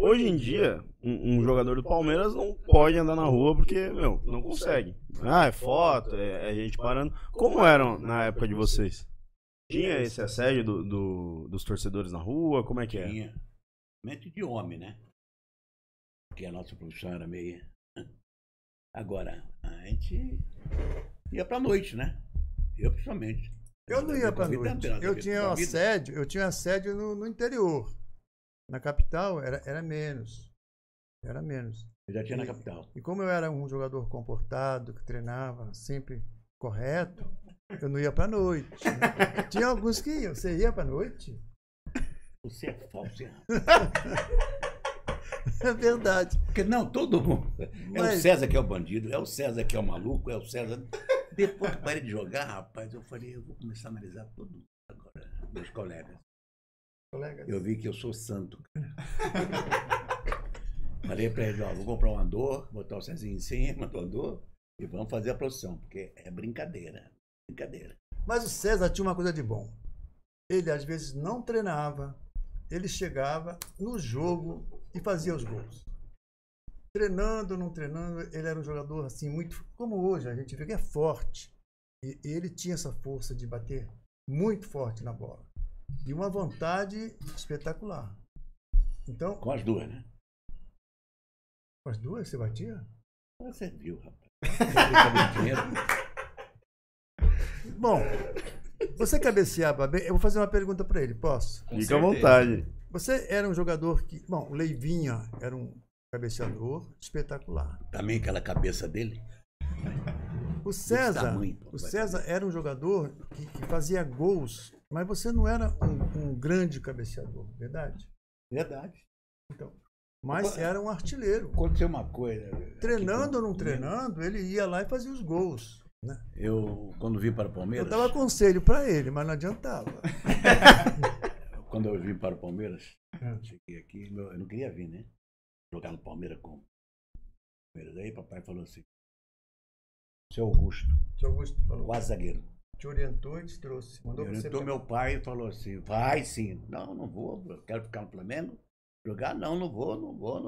hoje em dia, um jogador do Palmeiras não pode andar na rua porque, meu, não consegue. Ah, é foto, é gente parando. Como eram na época de vocês? Tinha esse assédio dos torcedores na rua? Como é que é? Tinha. Mente de homem, né? Porque a nossa profissão era meio... Agora, a gente ia pra noite, né? Eu, principalmente. Eu não ia pra noite. Eu tinha assédio no interior. Na capital era menos. Era menos. Eu já tinha na capital. E como eu era um jogador comportado, que treinava sempre correto, eu não ia pra noite. Né? Tinha alguns que iam. Você ia pra noite? Você é falso, hein? É verdade. Porque não, todo mundo. É o César que é o bandido, é o César que é o maluco, é o César. Depois que parei de jogar, rapaz, eu falei, eu vou começar a analisar todo mundo agora, meus colegas. Eu vi que eu sou santo. Falei pra ele, ó, vou comprar um andor, botar o Cezinho em cima do andor e vamos fazer a produção, porque é brincadeira. Brincadeira. Mas o César tinha uma coisa de bom. Ele às vezes não treinava, ele chegava no jogo e fazia os gols. Treinando, não treinando, ele era um jogador assim muito, como hoje a gente vê que é forte. E ele tinha essa força de bater muito forte na bola. E uma vontade espetacular. Então, Com as duas, né? Com as duas você batia? Você viu, rapaz. Bom, você cabeceava bem. Eu vou fazer uma pergunta para ele, posso? Fica à vontade. Você era um jogador que... Bom, o Leivinha era um cabeceador espetacular. Também aquela cabeça dele. O César era um jogador que fazia gols, mas você não era um grande cabeceador, verdade? Verdade. Então, mas era um artilheiro. Aconteceu uma coisa. Treinando ou não treinando, ele ia lá e fazia os gols. Né? Eu, quando vim para o Palmeiras... Eu dava conselho para ele, mas não adiantava. Quando eu vim para o Palmeiras, cheguei aqui, eu não queria vir, né? Jogar no Palmeiras com o Palmeiras. Aí papai falou assim, seu Augusto falou, quase zagueiro. Te orientou e te trouxe. Orientou meu pai e falou assim, vai sim. Não vou, eu quero ficar no Flamengo. Jogar, não vou.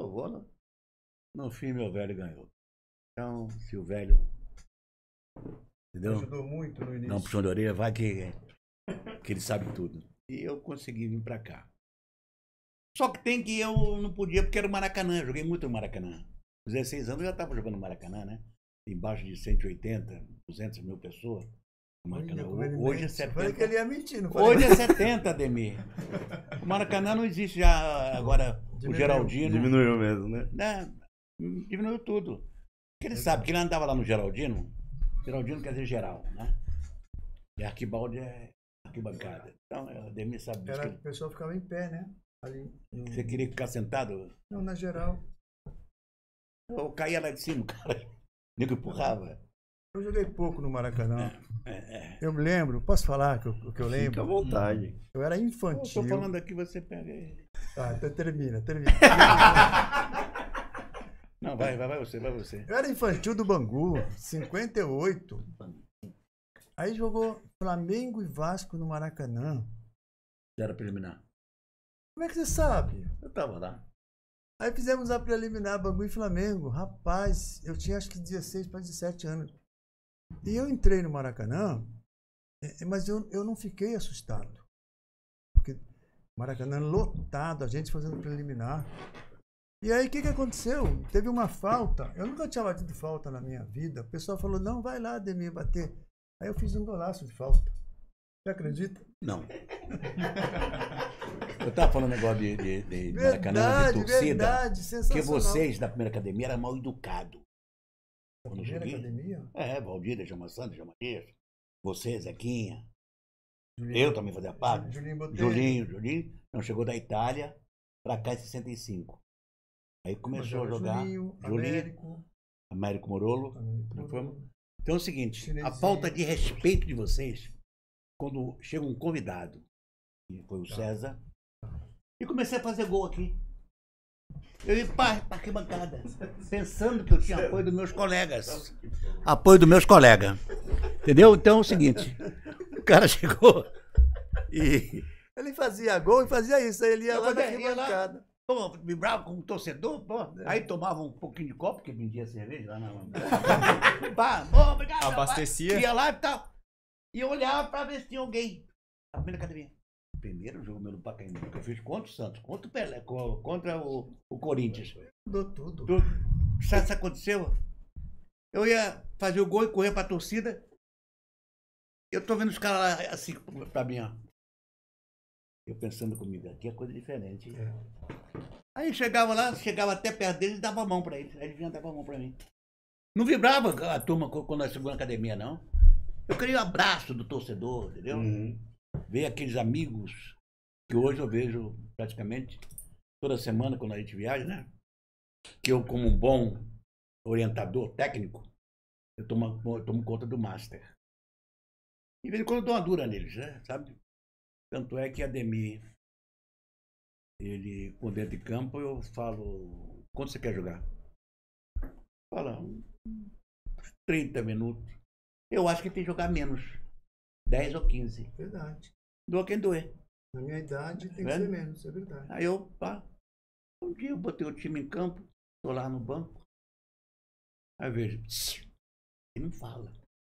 No fim, meu velho ganhou. Então, se o velho... Entendeu? Ajudou muito no início. Não, puxão de orelha, vai que ele sabe tudo. E eu consegui vir pra cá. Só que tem que eu não podia, porque era o Maracanã. Eu joguei muito no Maracanã. Com 16 anos eu já estava jogando no Maracanã, né? Embaixo de 180, 200 mil pessoas. No Maracanã. Hoje é 70. Falei que ele ia mentir, não Hoje é 70, Ademir. O Maracanã não existe já agora. O Geraldino. Diminuiu mesmo, né? Diminuiu tudo. Porque ele sabe que ele andava lá no Geraldino. Geraldino quer dizer geral, né? E Arquibaldi é arquibancada. Então, o Ademir sabe disso. O pessoal ficava em pé, né? Ali. Você queria ficar sentado? Não, na geral. Eu caía lá de cima, cara. Nego empurrava. Eu joguei pouco no Maracanã. Eu me lembro, posso falar o que eu lembro? Fica à vontade. Eu era infantil. Eu tô falando aqui, você pega ele. Tá, então termina. Não, vai você. Eu era infantil do Bangu, 58. Aí jogou Flamengo e Vasco no Maracanã. Era preliminar. Como é que você sabe? Eu tava lá. Aí fizemos a preliminar Bangu e Flamengo. Rapaz, eu tinha acho que 16 para 17 anos. E eu entrei no Maracanã, mas eu não fiquei assustado. Porque Maracanã lotado, a gente fazendo preliminar. E aí o que aconteceu? Teve uma falta. Eu nunca tinha batido falta na minha vida. O pessoal falou, não, vai lá, Ademir, bater. Aí eu fiz um golaço de falta. Você acredita? Não. Eu tava falando negócio de Maracanã, de torcida. Verdade, sensacional. Porque vocês da primeira academia eram mal educados. Da primeira academia? Valdir, Chama Santos, Chama Dias. Você, Zequinha. Julinho, eu também fazia parte. Julinho. Não, chegou da Itália pra cá em 65. Aí começou a jogar. Julinho. Américo Morolo. Então é o seguinte, a falta de respeito de vocês, quando chega um convidado, que foi o César, e comecei a fazer gol aqui. Eu ia para arquibancada, pensando que eu tinha apoio dos meus colegas. Apoio dos meus colegas. Entendeu? Então é o seguinte, o cara chegou e... Ele fazia gol e fazia isso, aí ele ia lá na arquibancada. Pô, vibrava como torcedor, pô. Aí tomava um pouquinho de copo, porque vendia cerveja lá na... Pá, pô, obrigado, abastecia. Ia lá e tal. E eu olhava pra ver se tinha alguém. Na primeira academia. Primeiro jogo meu no Pacaembu, que eu fiz contra o Santos, contra o Pelé, contra o Corinthians. Mudou tudo. Sabe o que aconteceu? Eu ia fazer o gol e correr pra torcida. Eu tô vendo os caras lá assim pra mim, ó. Eu pensando comigo, aqui é coisa diferente. Aí chegava lá, chegava até perto deles e dava a mão pra eles. Aí eles vinham dar a mão pra mim. Não vibrava a turma quando nós chegamos na academia, não. Eu queria o abraço do torcedor, entendeu? Ver aqueles amigos que hoje eu vejo praticamente toda semana quando a gente viaja, né? Que eu, como um bom orientador técnico, eu tomo conta do Master. E de vez em quando eu dou uma dura neles, né? Sabe? Tanto é que Ademir, ele, por dentro de campo, eu falo, quanto você quer jogar? Fala, uns 30 minutos. Eu acho que tem que jogar menos. 10 ou 15. Verdade. Doa quem doer. Na minha idade tem que ser menos, é verdade. Aí eu, pá, um dia eu botei o time em campo, tô lá no banco. Aí eu vejo, ele não fala.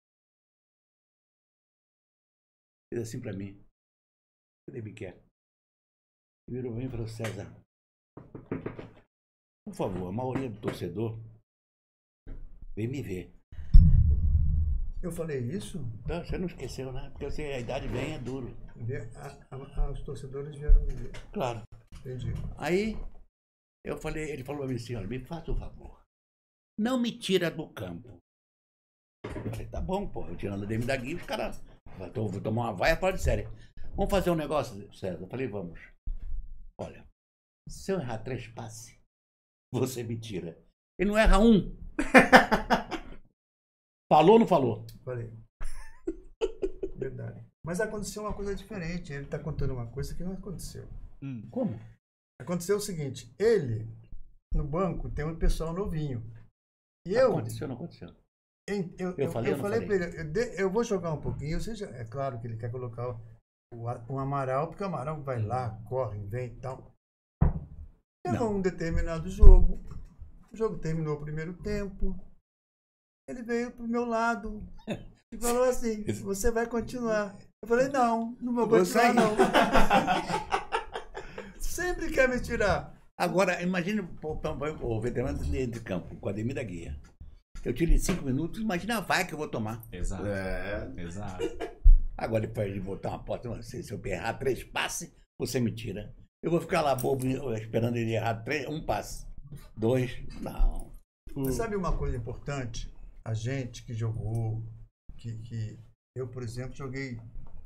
Fez assim pra mim. Cadê Biquet? Virou bem e falou, César, por favor, a maioria do torcedor vem me ver. Eu falei isso? Então, você não esqueceu, né? Porque você, a idade vem, é duro. Os torcedores vieram me ver. Claro. Entendi. Aí, eu falei, ele falou pra mim assim, olha, me faça o favor. Não me tira do campo. Eu falei, tá bom, pô. Eu tirando o Ademir da Guia, os caras, vou tomar uma vaia fora de série. Vamos fazer um negócio, César? Eu falei, vamos. Olha, se eu errar 3 passes, você me tira. Ele não erra um. Falou ou não falou? Falei. Verdade. Mas aconteceu uma coisa diferente. Ele está contando uma coisa que não aconteceu. Como? Aconteceu o seguinte. Ele, no banco, tem um pessoal novinho. E Aconteceu ou não aconteceu? Eu falei para ele, eu vou jogar um pouquinho. Ou seja, é claro que ele quer colocar o Amaral, porque o Amaral vai lá, corre, vem e tal. Chegou um determinado jogo. O jogo terminou o primeiro tempo. Ele veio pro meu lado e falou assim, você vai continuar. Eu falei, não vou continuar não. Sempre quer me tirar. Agora, imagine o veterano de campo, com a Ademir da Guia. Eu tiro em 5 minutos, imagina a vaia que eu vou tomar. Exato. Exato. Agora, depois de botar uma porta, se eu errar 3 passes, você me tira. Eu vou ficar lá bobo esperando ele errar 1 passe. 2, não. Você sabe uma coisa importante? A gente que jogou, que eu, por exemplo, joguei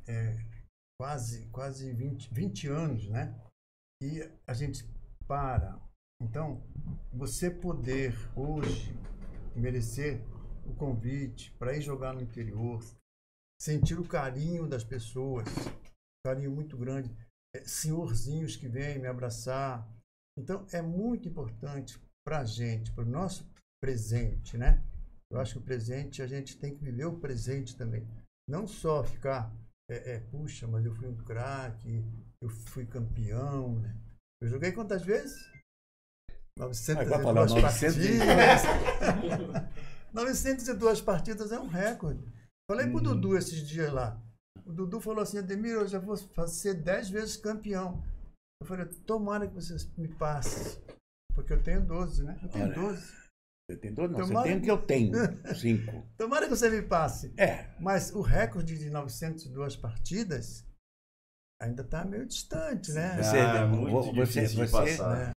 quase 20 anos, né? E a gente para. Então, você poder hoje merecer o convite para ir jogar no interior, sentir o carinho das pessoas, carinho muito grande, senhorzinhos que vêm me abraçar. Então, é muito importante para a gente, para o nosso presente, né? Eu acho que o presente, a gente tem que viver o presente também. Não só ficar, puxa, mas eu fui um craque, eu fui campeão, né? Eu joguei quantas vezes? 902 partidas. 902 partidas é um recorde. Falei pro Dudu esses dias lá. O Dudu falou assim, Ademir, eu já vou ser 10 vezes campeão. Eu falei, tomara que você me passe. Porque eu tenho 12, né? Eu tenho 12. Você tem 12? Não, tomara... você tem o que eu tenho. 5. Tomara que você me passe. Mas o recorde de 902 partidas ainda está meio distante, né? Muito difícil de passar.